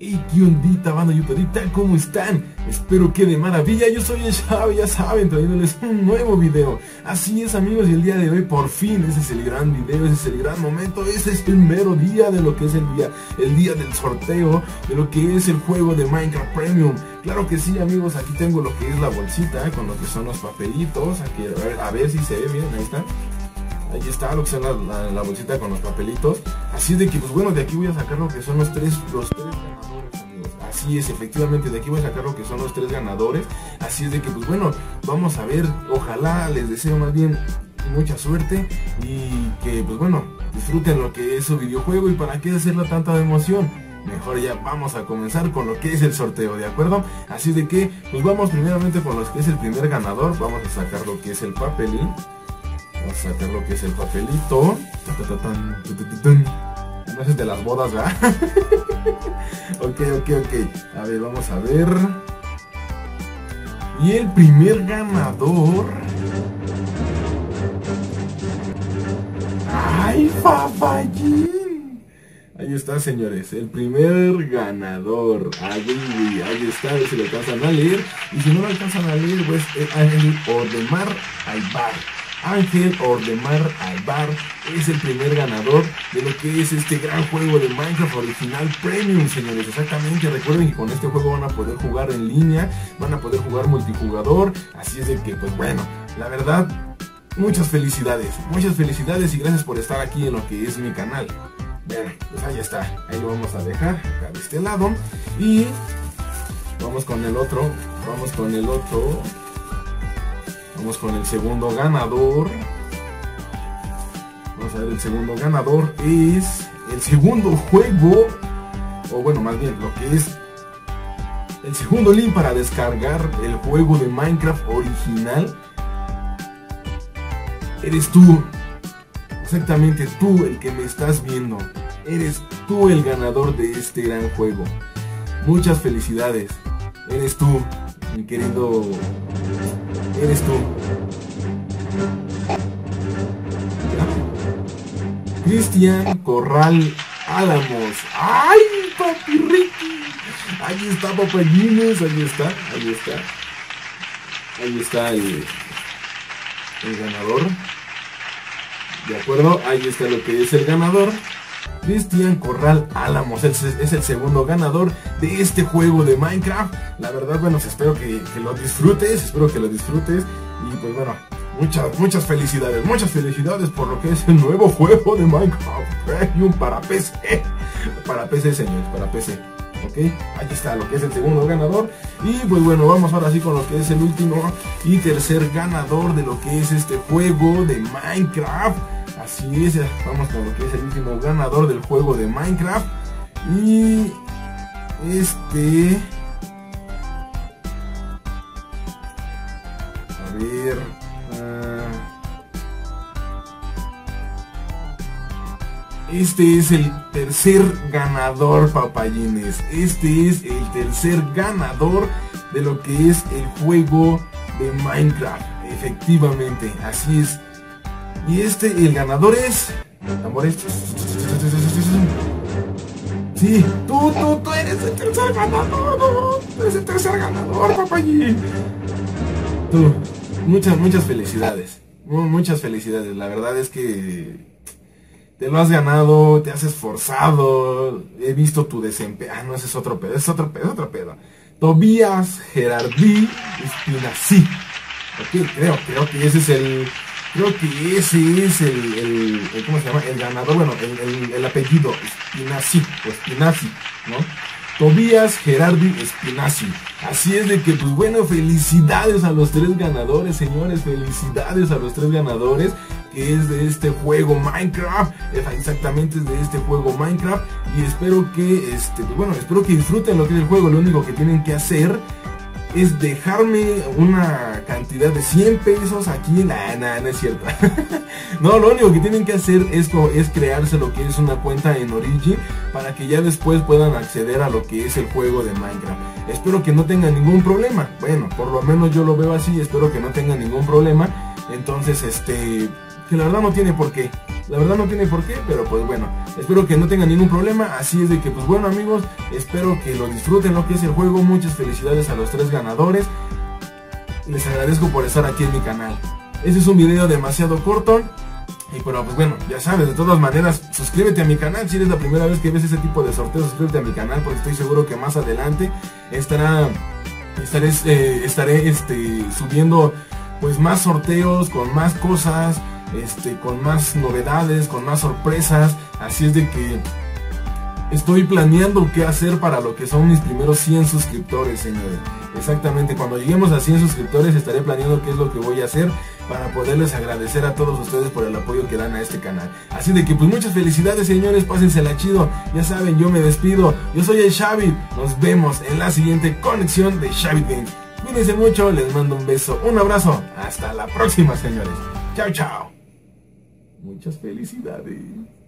Hey, ¿qué ondita, banda youtuberita? ¿Cómo están? Espero que de maravilla. Yo soy el Xavi, ya saben, trayéndoles un nuevo video. Así es, amigos, y el día de hoy, por fin, ese es el gran video, ese es el gran momento. Ese es el mero día de lo que es el día del sorteo, de lo que es el juego de Minecraft Premium. Claro que sí, amigos, aquí tengo lo que es la bolsita, con lo que son los papelitos. Aquí, a ver si se ve, miren, ahí está. Ahí está lo que son la bolsita con los papelitos. Así es de que, pues bueno, de aquí voy a sacar lo que son los tres ganadores, amigos. Así es, efectivamente, de aquí voy a sacar lo que son los tres ganadores. Así es de que, pues bueno, vamos a ver. Ojalá, les deseo más bien mucha suerte y que, pues bueno, disfruten lo que es su videojuego. Y para qué hacerle tanta emoción, mejor ya vamos a comenzar con lo que es el sorteo, ¿de acuerdo? Así de que, pues vamos primeramente con lo que es el primer ganador. Vamos a sacar lo que es el papelín. Vamos a sacar lo que es el papelito. No es de las bodas, ¿verdad? Ok. A ver, vamos a ver. Y el primer ganador. ¡Ay, papayín! Ahí está, señores. El primer ganador. Ahí está, a ver si lo alcanzan a leer. Y si no lo alcanzan a leer, pues Ángel Ordemar Aybar. Ángel Ordemar Aybar es el primer ganador de lo que es este gran juego de Minecraft original Premium, señores. Exactamente, recuerden que con este juego van a poder jugar en línea, van a poder jugar multijugador. Así es de que, pues bueno, la verdad, muchas felicidades y gracias por estar aquí en lo que es mi canal. Bueno, pues ahí está, ahí lo vamos a dejar acá de este lado. Y vamos con el otro. Vamos con el segundo ganador. Vamos a ver, el segundo ganador es el segundo juego, o bueno, más bien lo que es el segundo link para descargar el juego de Minecraft original. Eres tú, exactamente tú el que me estás viendo. Eres tú el ganador de este gran juego. Muchas felicidades. Eres tú, mi querido. Eres tú. Cristian Corral Álamos. ¡Ay, papi Ricky! Ahí está, papayines. Ahí está el ganador. De acuerdo, ahí está lo que es el ganador. Cristian Corral Álamos es el segundo ganador de este juego de Minecraft. La verdad, bueno, espero que lo disfrutes, y pues bueno, muchas felicidades por lo que es el nuevo juego de Minecraft Premium para PC, señores, para PC. Ok, ahí está lo que es el segundo ganador. Y pues bueno, vamos ahora sí con lo que es el último y tercer ganador de lo que es este juego de Minecraft. Así es, vamos con lo que es el último ganador del juego de Minecraft. Y a ver, este es el tercer ganador, papayines. Este es el tercer ganador de lo que es el juego de Minecraft. Efectivamente, así es. Y el ganador es... tambores. Sí, tú eres el tercer ganador. Eres el tercer ganador, papayín. Tú, muchas felicidades. Muchas felicidades. La verdad es que te lo has ganado, te has esforzado. He visto tu desempeño. Ah, no, ese es otro pedo. Es otro pedo. Tobías Gerardí Espinací. Ok, creo que ese es el... Creo que ese es el ¿cómo se llama? El ganador, bueno, el apellido, Espinací, ¿no? Tobías Gerardi Espinací. Así es de que, pues bueno, felicidades a los tres ganadores, señores. Felicidades a los tres ganadores, que es de este juego Minecraft. Exactamente, es de este juego Minecraft. Y espero que, pues bueno, espero que disfruten lo que es el juego. Lo único que tienen que hacer es dejarme una cantidad de 100 pesos aquí en no es cierto. No, lo único que tienen que hacer es crearse lo que es una cuenta en Origin, para que ya después puedan acceder a lo que es el juego de Minecraft. Espero que no tengan ningún problema. Bueno, por lo menos yo lo veo así. Espero que no tengan ningún problema. Entonces, que la verdad no tiene por qué. La verdad no tiene por qué, pero pues bueno, espero que no tengan ningún problema. Así es de que pues bueno amigos, espero que lo disfruten lo que es el juego. Muchas felicidades a los 3 ganadores. Les agradezco por estar aquí en mi canal. Este es un video demasiado corto. Y pero pues bueno, ya sabes, de todas maneras, suscríbete a mi canal. Si eres la primera vez que ves ese tipo de sorteos, suscríbete a mi canal, porque estoy seguro que más adelante estaré subiendo pues más sorteos, con más cosas, con más novedades, con más sorpresas. Así es de que estoy planeando qué hacer para lo que son mis primeros 100 suscriptores, señores. Exactamente, cuando lleguemos a 100 suscriptores estaré planeando qué es lo que voy a hacer para poderles agradecer a todos ustedes por el apoyo que dan a este canal. Así de que pues muchas felicidades, señores, pásensela chido. Ya saben, yo me despido. Yo soy el Xavi. Nos vemos en la siguiente conexión de Xavi Games. Cuídense mucho, les mando un beso, un abrazo. Hasta la próxima, señores. Chao, chao. Muchas felicidades.